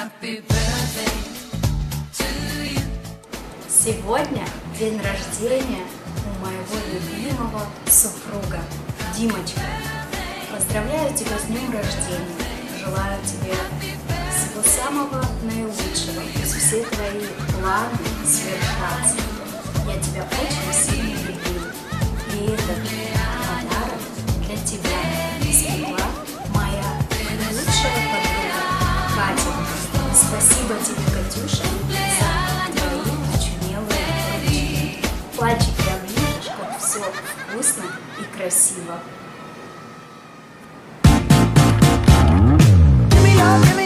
Сегодня день рождения у моего любимого супруга Димочка. Поздравляю тебя с днем рождения. Желаю тебе всего самого наилучшего. Пусть все твои планы свершатся. Я тебя очень сильно люблю. И этот подарок для тебя испекла моя лучшая подруга Катя. Спасибо тебе, Катюша, за твои очумелые ручки. Пальчик я вижу, как все вкусно и красиво. Give me